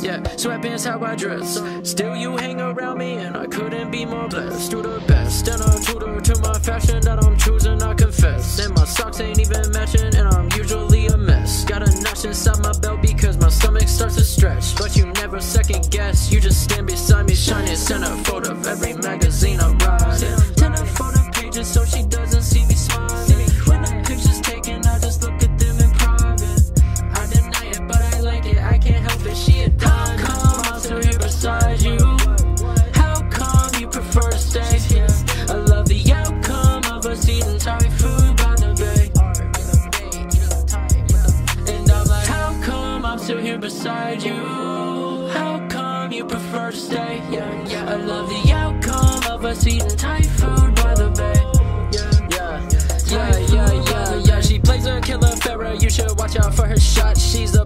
Yeah, sweatpants how I dress. Still you hang around me and I couldn't be more blessed. Do the best and a tutor to my fashion that I'm choosing, I confess. And my socks ain't even matching and I'm usually a mess. Got a notch inside my belt because my stomach starts to stretch. But you never second guess, you just stand beside me shining. Send a photo of every magazine I'm riding. 10 photo pages so she doesn't see me smiling. When the picture's taken, I just look at them in private. I deny it, but I like it, I can't help it, she a dime. How come I'm still here beside you? How come you prefer to stay here? I love the outcome of us eating Thai food by the bay. And I'm like, how come I'm still here beside you? How come you prefer to stay? Yeah, I love the outcome of us eating Thai food by the bay. Yeah, she plays a killer Farrah, you should watch out for her shot. She's the